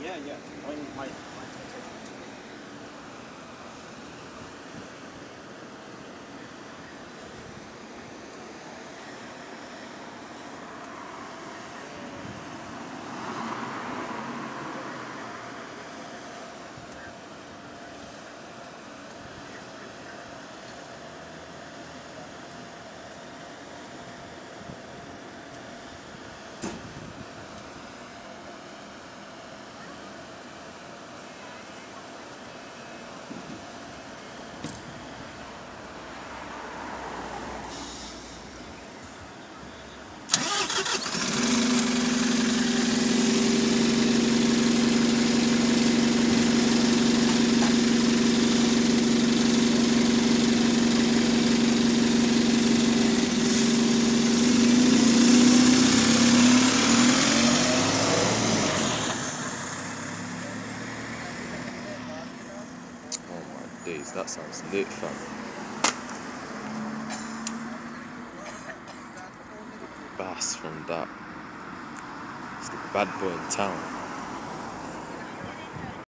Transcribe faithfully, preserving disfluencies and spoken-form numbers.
Yeah, yeah. I mean, my, my Oh my days, that sounds lit, fam. Bass from that. It's the bad boy in town.